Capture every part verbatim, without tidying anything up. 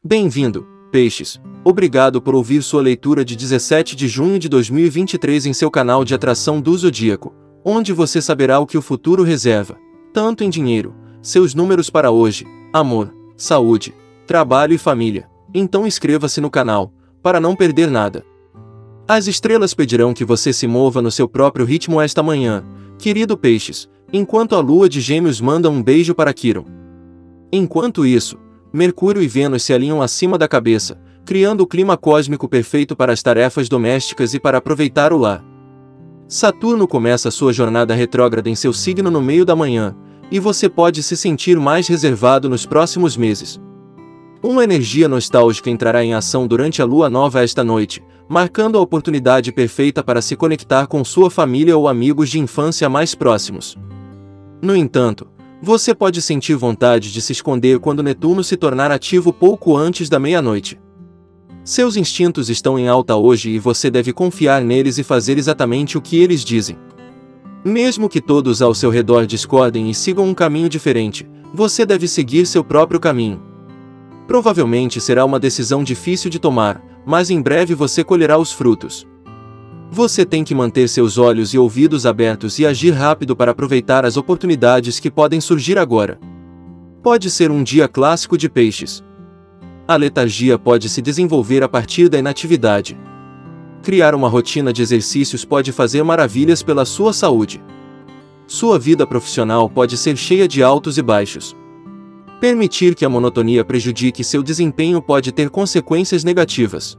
Bem-vindo, Peixes. Obrigado por ouvir sua leitura de dezessete de junho de dois mil e vinte e três em seu canal de atração do Zodíaco, onde você saberá o que o futuro reserva, tanto em dinheiro, seus números para hoje, amor, saúde, trabalho e família. Então inscreva-se no canal, para não perder nada. As estrelas pedirão que você se mova no seu próprio ritmo esta manhã, querido Peixes, enquanto a lua de Gêmeos manda um beijo para Quiron. Enquanto isso, Mercúrio e Vênus se alinham acima da cabeça, criando o clima cósmico perfeito para as tarefas domésticas e para aproveitar o lar. Saturno começa sua jornada retrógrada em seu signo no meio da manhã, e você pode se sentir mais reservado nos próximos meses. Uma energia nostálgica entrará em ação durante a lua nova esta noite, marcando a oportunidade perfeita para se conectar com sua família ou amigos de infância mais próximos. No entanto, você pode sentir vontade de se esconder quando Netuno se tornar ativo pouco antes da meia-noite. Seus instintos estão em alta hoje e você deve confiar neles e fazer exatamente o que eles dizem. Mesmo que todos ao seu redor discordem e sigam um caminho diferente, você deve seguir seu próprio caminho. Provavelmente será uma decisão difícil de tomar, mas em breve você colherá os frutos. Você tem que manter seus olhos e ouvidos abertos e agir rápido para aproveitar as oportunidades que podem surgir agora. Pode ser um dia clássico de Peixes. A letargia pode se desenvolver a partir da inatividade. Criar uma rotina de exercícios pode fazer maravilhas pela sua saúde. Sua vida profissional pode ser cheia de altos e baixos. Permitir que a monotonia prejudique seu desempenho pode ter consequências negativas.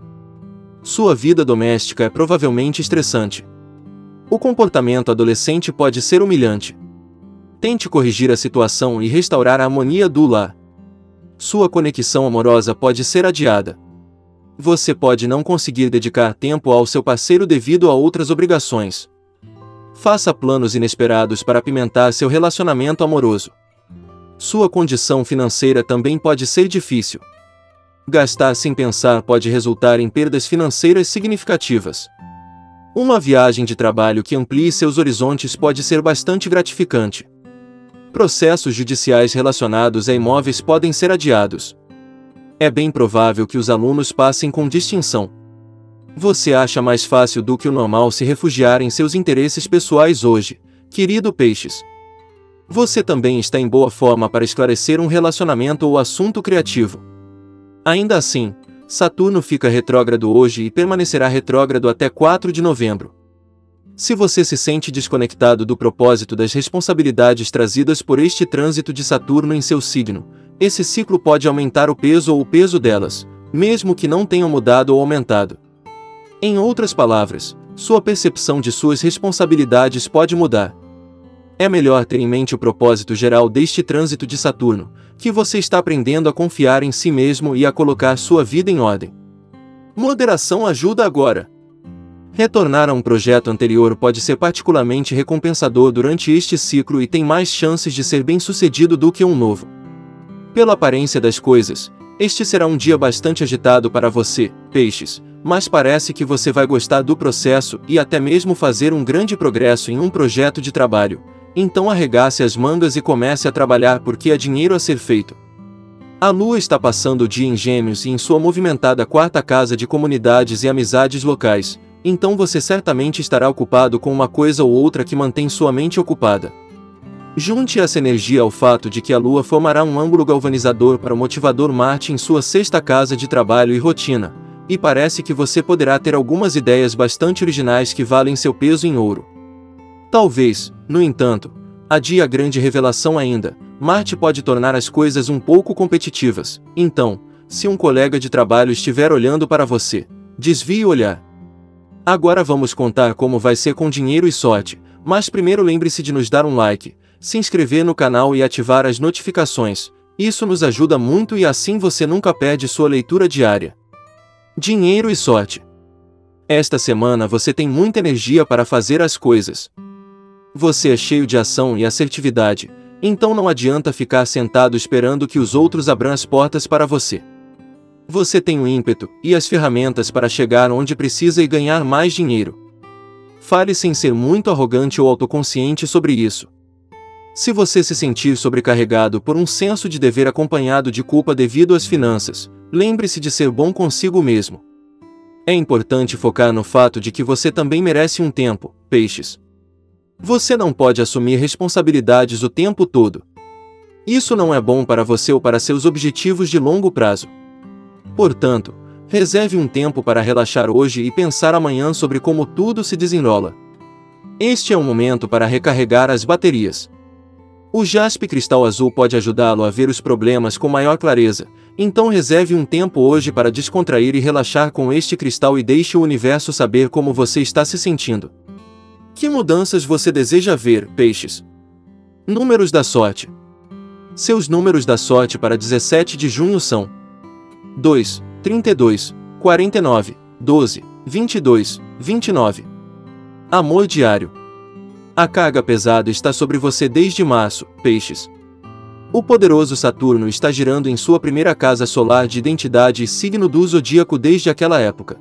Sua vida doméstica é provavelmente estressante. O comportamento adolescente pode ser humilhante. Tente corrigir a situação e restaurar a harmonia do lar. Sua conexão amorosa pode ser adiada. Você pode não conseguir dedicar tempo ao seu parceiro devido a outras obrigações. Faça planos inesperados para apimentar seu relacionamento amoroso. Sua condição financeira também pode ser difícil. Gastar sem pensar pode resultar em perdas financeiras significativas. Uma viagem de trabalho que amplie seus horizontes pode ser bastante gratificante. Processos judiciais relacionados a imóveis podem ser adiados. É bem provável que os alunos passem com distinção. Você acha mais fácil do que o normal se refugiar em seus interesses pessoais hoje, querido Peixes. Você também está em boa forma para esclarecer um relacionamento ou assunto criativo. Ainda assim, Saturno fica retrógrado hoje e permanecerá retrógrado até quatro de novembro. Se você se sente desconectado do propósito das responsabilidades trazidas por este trânsito de Saturno em seu signo, esse ciclo pode aumentar o peso ou o peso delas, mesmo que não tenham mudado ou aumentado. Em outras palavras, sua percepção de suas responsabilidades pode mudar. É melhor ter em mente o propósito geral deste trânsito de Saturno, que você está aprendendo a confiar em si mesmo e a colocar sua vida em ordem. Moderação ajuda agora. Retornar a um projeto anterior pode ser particularmente recompensador durante este ciclo e tem mais chances de ser bem-sucedido do que um novo. Pela aparência das coisas, este será um dia bastante agitado para você, Peixes, mas parece que você vai gostar do processo e até mesmo fazer um grande progresso em um projeto de trabalho. Então arregace as mangas e comece a trabalhar porque há dinheiro a ser feito. A Lua está passando o dia em Gêmeos e em sua movimentada quarta casa de comunidades e amizades locais, então você certamente estará ocupado com uma coisa ou outra que mantém sua mente ocupada. Junte essa energia ao fato de que a Lua formará um ângulo galvanizador para o motivador Marte em sua sexta casa de trabalho e rotina, e parece que você poderá ter algumas ideias bastante originais que valem seu peso em ouro. Talvez, no entanto, adie a grande revelação ainda. Marte pode tornar as coisas um pouco competitivas. Então, se um colega de trabalho estiver olhando para você, desvie o olhar. Agora vamos contar como vai ser com dinheiro e sorte, mas primeiro lembre-se de nos dar um like, se inscrever no canal e ativar as notificações. Isso nos ajuda muito e assim você nunca perde sua leitura diária. Dinheiro e sorte. Esta semana você tem muita energia para fazer as coisas. Você é cheio de ação e assertividade, então não adianta ficar sentado esperando que os outros abram as portas para você. Você tem o ímpeto e as ferramentas para chegar onde precisa e ganhar mais dinheiro. Fale sem ser muito arrogante ou autoconsciente sobre isso. Se você se sentir sobrecarregado por um senso de dever acompanhado de culpa devido às finanças, lembre-se de ser bom consigo mesmo. É importante focar no fato de que você também merece um tempo, Peixes. Você não pode assumir responsabilidades o tempo todo. Isso não é bom para você ou para seus objetivos de longo prazo. Portanto, reserve um tempo para relaxar hoje e pensar amanhã sobre como tudo se desenrola. Este é um momento para recarregar as baterias. O jaspe cristal azul pode ajudá-lo a ver os problemas com maior clareza, então reserve um tempo hoje para descontrair e relaxar com este cristal e deixe o universo saber como você está se sentindo. Que mudanças você deseja ver, Peixes? Números da sorte. Seus números da sorte para dezessete de junho são dois, trinta e dois, quarenta e nove, doze, vinte e dois, vinte e nove. Amor diário. A carga pesada está sobre você desde março, Peixes. O poderoso Saturno está girando em sua primeira casa solar de identidade e signo do zodíaco desde aquela época.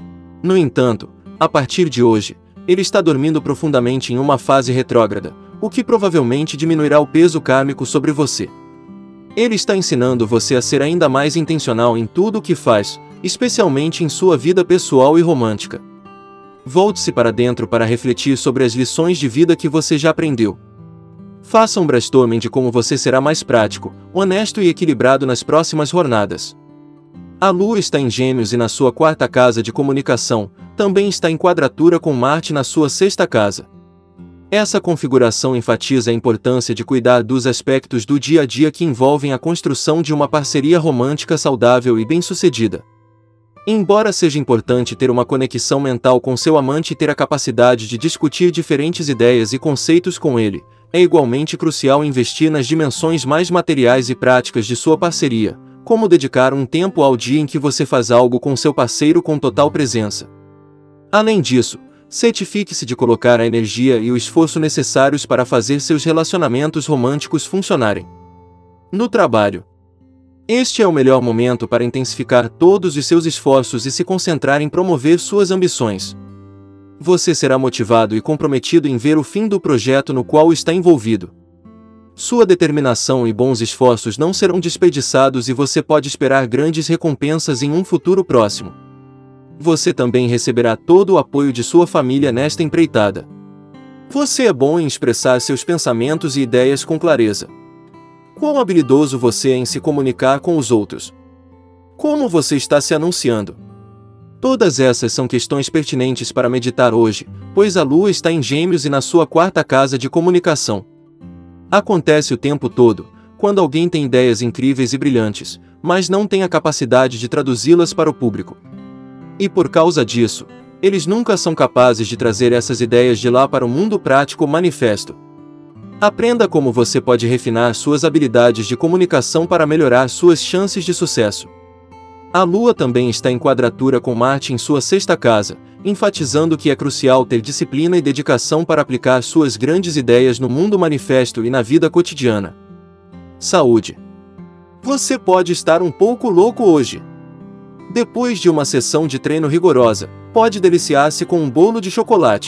No entanto, a partir de hoje, ele está dormindo profundamente em uma fase retrógrada, o que provavelmente diminuirá o peso kármico sobre você. Ele está ensinando você a ser ainda mais intencional em tudo o que faz, especialmente em sua vida pessoal e romântica. Volte-se para dentro para refletir sobre as lições de vida que você já aprendeu. Faça um brainstorming de como você será mais prático, honesto e equilibrado nas próximas jornadas. A Lua está em Gêmeos e na sua quarta casa de comunicação, também está em quadratura com Marte na sua sexta casa. Essa configuração enfatiza a importância de cuidar dos aspectos do dia a dia que envolvem a construção de uma parceria romântica saudável e bem-sucedida. Embora seja importante ter uma conexão mental com seu amante e ter a capacidade de discutir diferentes ideias e conceitos com ele, é igualmente crucial investir nas dimensões mais materiais e práticas de sua parceria, como dedicar um tempo ao dia em que você faz algo com seu parceiro com total presença. Além disso, certifique-se de colocar a energia e o esforço necessários para fazer seus relacionamentos românticos funcionarem. No trabalho. Este é o melhor momento para intensificar todos os seus esforços e se concentrar em promover suas ambições. Você será motivado e comprometido em ver o fim do projeto no qual está envolvido. Sua determinação e bons esforços não serão desperdiçados e você pode esperar grandes recompensas em um futuro próximo. Você também receberá todo o apoio de sua família nesta empreitada. Você é bom em expressar seus pensamentos e ideias com clareza. Quão habilidoso você é em se comunicar com os outros? Como você está se anunciando? Todas essas são questões pertinentes para meditar hoje, pois a Lua está em Gêmeos e na sua quarta casa de comunicação. Acontece o tempo todo, quando alguém tem ideias incríveis e brilhantes, mas não tem a capacidade de traduzi-las para o público. E por causa disso, eles nunca são capazes de trazer essas ideias de lá para o mundo prático manifesto. Aprenda como você pode refinar suas habilidades de comunicação para melhorar suas chances de sucesso. A Lua também está em quadratura com Marte em sua sexta casa, enfatizando que é crucial ter disciplina e dedicação para aplicar suas grandes ideias no mundo manifesto e na vida cotidiana. Saúde. Você pode estar um pouco louco hoje. Depois de uma sessão de treino rigorosa, pode deliciar-se com um bolo de chocolate.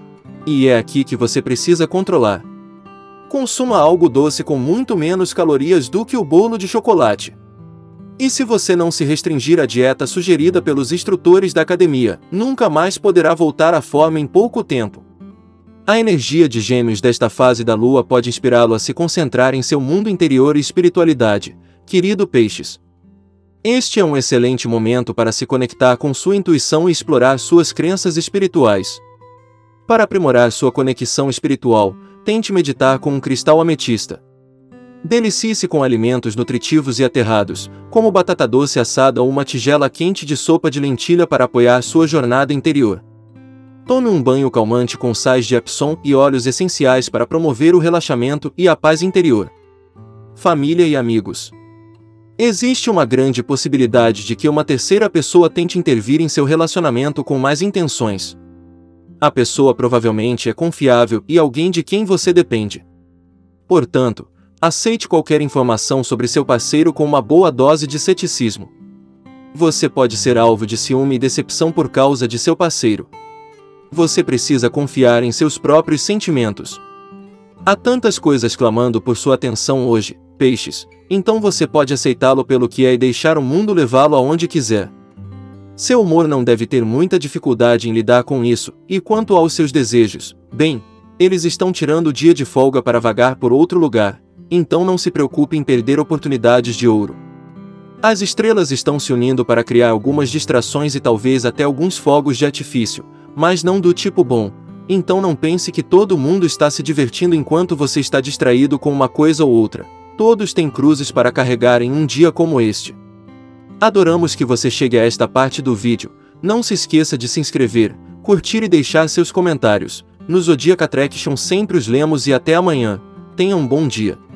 E é aqui que você precisa controlar. Consuma algo doce com muito menos calorias do que o bolo de chocolate. E se você não se restringir à dieta sugerida pelos instrutores da academia, nunca mais poderá voltar à forma em pouco tempo. A energia de Gêmeos desta fase da Lua pode inspirá-lo a se concentrar em seu mundo interior e espiritualidade, querido Peixes. Este é um excelente momento para se conectar com sua intuição e explorar suas crenças espirituais. Para aprimorar sua conexão espiritual, tente meditar com um cristal ametista. Delicie-se com alimentos nutritivos e aterrados, como batata doce assada ou uma tigela quente de sopa de lentilha para apoiar sua jornada interior. Tome um banho calmante com sais de Epsom e óleos essenciais para promover o relaxamento e a paz interior. Família e amigos. Existe uma grande possibilidade de que uma terceira pessoa tente intervir em seu relacionamento com más intenções. A pessoa provavelmente é confiável e alguém de quem você depende. Portanto, aceite qualquer informação sobre seu parceiro com uma boa dose de ceticismo. Você pode ser alvo de ciúme e decepção por causa de seu parceiro. Você precisa confiar em seus próprios sentimentos. Há tantas coisas clamando por sua atenção hoje, peixes, então você pode aceitá-lo pelo que é e deixar o mundo levá-lo aonde quiser. Seu humor não deve ter muita dificuldade em lidar com isso, e quanto aos seus desejos, bem, eles estão tirando o dia de folga para vagar por outro lugar, então não se preocupe em perder oportunidades de ouro. As estrelas estão se unindo para criar algumas distrações e talvez até alguns fogos de artifício, mas não do tipo bom, então não pense que todo mundo está se divertindo enquanto você está distraído com uma coisa ou outra. Todos têm cruzes para carregar em um dia como este. Adoramos que você chegue a esta parte do vídeo. Não se esqueça de se inscrever, curtir e deixar seus comentários. No Zodiac Attraction sempre os lemos e até amanhã. Tenha um bom dia.